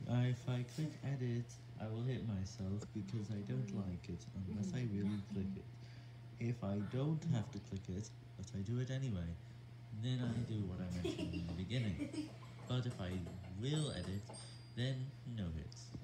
If I click edit, I will hit myself because I don't like it unless I really click it. If I don't have to click it, but I do it anyway, then I do what I mentioned in the beginning. But if I will edit, then no hits.